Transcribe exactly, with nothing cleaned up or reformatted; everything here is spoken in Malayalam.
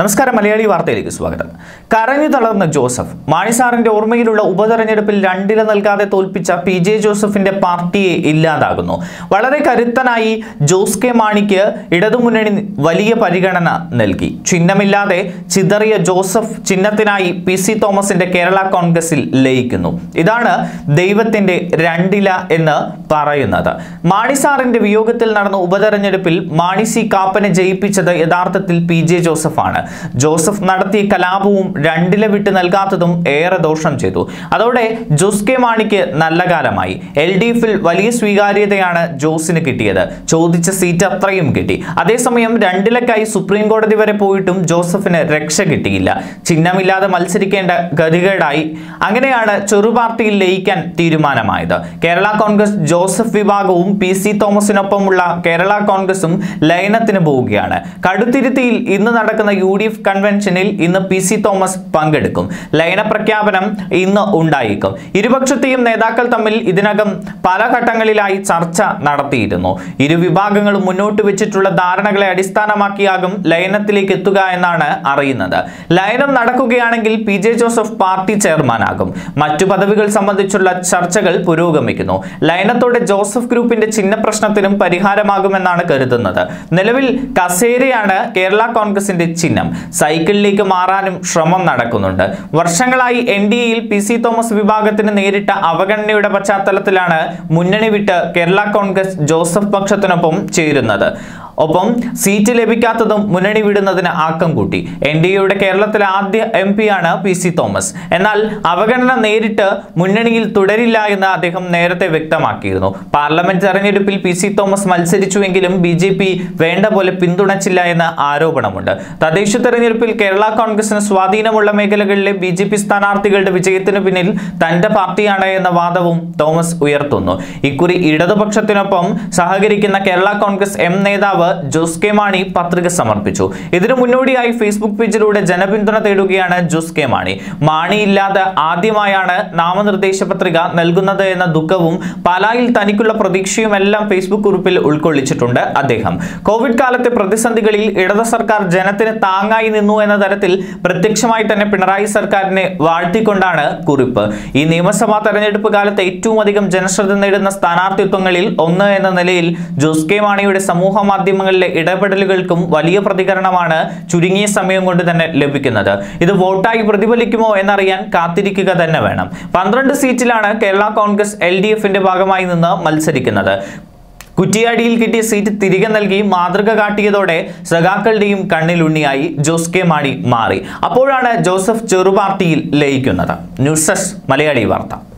നമസ്കാരം, മലയാളി വാർത്തയിലേക്ക് സ്വാഗതം. കരഞ്ഞു തളർന്ന ജോസഫ്. മാണി സാറിന്റെ ഓർമ്മയിലുള്ള ഉപതെരഞ്ഞെടുപ്പിൽ രണ്ടില നൽകാതെ തോൽപ്പിച്ച പി ജെ ജോസഫിന്റെ പാർട്ടിയെ ഇല്ലാതാകുന്നു. വളരെ കരുത്തനായി ജോസ് കെ മാണിക്ക് ഇടതുമുന്നണി വലിയ പരിഗണന നൽകി. ചിഹ്നമില്ലാതെ ചിതറിയ ജോസഫ് ചിഹ്നത്തിനായി പി സി തോമസിന്റെ കേരള കോൺഗ്രസിൽ ലയിക്കുന്നു. ഇതാണ് ദൈവത്തിന്റെ രണ്ടില എന്ന് പറയുന്നത്. മാണി സാറിന്റെ വിയോഗത്തിൽ നടന്ന ഉപതെരഞ്ഞെടുപ്പിൽ മാണി സി കാപ്പനെ ജയിപ്പിച്ചത് യഥാർത്ഥത്തിൽ പി ജെ ജോസഫ് ആണ്. ജോസഫ് നടത്തിയ കലാപവും രണ്ടില വിട്ട് നൽകാത്തതും ഏറെ ദോഷം ചെയ്തു. അതോടെ ജോസ് കെ മാണിക്ക് നല്ല കാലമായി. എൽ ഡി എഫിൽ വലിയ സ്വീകാര്യതയാണ് ജോസിന് കിട്ടിയത്. ചോദിച്ച സീറ്റ് അത്രയും കിട്ടി. അതേസമയം രണ്ടിലക്കായി സുപ്രീം കോടതി വരെ പോയിട്ടും ജോസഫിന് രക്ഷ കിട്ടിയില്ല. ചിഹ്നമില്ലാതെ മത്സരിക്കേണ്ട ഗതികേടായി. അങ്ങനെയാണ് ചെറുപാർട്ടിയിൽ ലയിക്കാൻ തീരുമാനമായത്. കേരള കോൺഗ്രസ് ജോസഫ് വിഭാഗവും പി സി തോമസിനൊപ്പമുള്ള കേരള കോൺഗ്രസും ലയനത്തിന് പോവുകയാണ്. കടുത്തിരുത്തിയിൽ ഇന്ന് നടക്കുന്ന യു ഡി എഫ് കൺവെൻഷനിൽ ഇന്ന് പി സി തോമസ് പങ്കെടുക്കും. ലയന പ്രഖ്യാപനം ഇന്ന് ഉണ്ടായേക്കും. ഇരുപക്ഷത്തെയും നേതാക്കൾ തമ്മിൽ ഇതിനകം പല ഘട്ടങ്ങളിലായി ചർച്ച നടത്തിയിരുന്നു. ഇരു വിഭാഗങ്ങളും മുന്നോട്ട് വെച്ചിട്ടുള്ള ധാരണകളെ അടിസ്ഥാനമാക്കിയാകും ലയനത്തിലേക്ക് എത്തുക എന്നാണ് അറിയുന്നത്. ലയനം നടക്കുകയാണെങ്കിൽ പി ജെ ജോസഫ് പാർട്ടി ചെയർമാനാകും. മറ്റു പദവികൾ സംബന്ധിച്ചുള്ള ചർച്ചകൾ പുരോഗമിക്കുന്നു. ലയനത്തോടെ ജോസഫ് ഗ്രൂപ്പിന്റെ ചിഹ്ന പ്രശ്നത്തിനും പരിഹാരമാകുമെന്നാണ് കരുതുന്നത്. നിലവിൽ കസേരയാണ് കേരള കോൺഗ്രസിന്റെ ചിഹ്നം. സൈക്കിളിലേക്ക് മാറാനും ശ്രമം നടക്കുന്നുണ്ട്. വർഷങ്ങളായി എൻ ഡി എയിൽ പി സി തോമസ് വിഭാഗത്തിന് നേരിട്ട അവഗണനയുടെ പശ്ചാത്തലത്തിലാണ് മുന്നണി വിട്ട് കേരള കോൺഗ്രസ് ജോസഫ് പക്ഷത്തിനൊപ്പം ചേരുന്നത്. ഒപ്പം സീറ്റ് ലഭിക്കാത്തതും മുന്നണി വിടുന്നതിന് ആക്കം കൂട്ടി. എൻ ഡി എയുടെ കേരളത്തിലെ ആദ്യ എം പി ആണ് പി സി തോമസ്. എന്നാൽ അവഗണന നേരിട്ട് മുന്നണിയിൽ തുടരില്ല എന്ന് അദ്ദേഹം നേരത്തെ വ്യക്തമാക്കിയിരുന്നു. പാർലമെന്റ് തെരഞ്ഞെടുപ്പിൽ പി സി തോമസ് മത്സരിച്ചുവെങ്കിലും ബി ജെ പി വേണ്ട പോലെ പിന്തുണച്ചില്ല എന്ന ആരോപണമുണ്ട്. തദ്ദേശ തെരഞ്ഞെടുപ്പിൽ കേരള കോൺഗ്രസിന് സ്വാധീനമുള്ള മേഖലകളിലെ ബി ജെ പി സ്ഥാനാർത്ഥികളുടെ വിജയത്തിന് പിന്നിൽ തന്റെ പാർട്ടിയാണ് എന്ന വാദവും തോമസ് ഉയർത്തുന്നു. ഇക്കുറി ഇടതുപക്ഷത്തിനൊപ്പം സഹകരിക്കുന്ന കേരള കോൺഗ്രസ് എം നേതാവ് ജോസ് കെ മാണി പത്രിക സമർപ്പിച്ചു. ഇതിനു മുന്നോടിയായി ഫേസ്ബുക്ക് പേജിലൂടെ ജനപിന്തുണ തേടുകയാണ് ജോസ് കെ മാണി. മാണി ഇല്ലാതെ ആദ്യമായാണ് നാമനിർദ്ദേശ പത്രിക നൽകുന്നത് എന്ന ദുഃഖവും പാലായിൽ തനിക്കുള്ള പ്രതീക്ഷയും എല്ലാം ഫേസ്ബുക്ക് കുറിപ്പിൽ ഉൾക്കൊള്ളിച്ചിട്ടുണ്ട് അദ്ദേഹം. കോവിഡ് കാലത്തെ പ്രതിസന്ധികളിൽ ഇടത് സർക്കാർ ജനത്തിന് താങ്ങായി നിന്നു എന്ന തരത്തിൽ പ്രത്യക്ഷമായി തന്നെ പിണറായി സർക്കാരിനെ വാഴ്ത്തിക്കൊണ്ടാണ് കുറിപ്പ്. ഈ നിയമസഭാ തെരഞ്ഞെടുപ്പ് കാലത്ത് ഏറ്റവും അധികം ജനശ്രദ്ധ നേടുന്ന സ്ഥാനാർത്ഥിത്വങ്ങളിൽ ഒന്ന് എന്ന നിലയിൽ ജോസ് കെ മാണിയുടെ സമൂഹ മാധ്യമങ്ങളിലെ ഇടപെടലുകൾക്കും വലിയ പ്രതികരണമാണ് ചുരുങ്ങിയ സമയം കൊണ്ട് തന്നെ ലഭിക്കുന്നത്. ഇത് വോട്ടായി പ്രതിഫലിക്കുമോ എന്നറിയാൻ കാത്തിരിക്കുക തന്നെ വേണം. പന്ത്രണ്ട് സീറ്റിലാണ് കേരള കോൺഗ്രസ് എൽ ഡി എഫിന്റെ ഭാഗമായി നിന്ന് മത്സരിക്കുന്നത്. കുറ്റിയാടിയിൽ കിട്ടിയ സീറ്റ് തിരികെ നൽകി മാതൃക കാട്ടിയതോടെ സഖാക്കളുടെയും കണ്ണിലുണ്ണിയായി ജോസ് കെ മാണി മാറി. അപ്പോഴാണ് ജോസഫ് ചെറുപാർട്ടിയിൽ ലയിക്കുന്നത്. ന്യൂസ് ഡെസ്ക് മലയാളി വാർത്ത.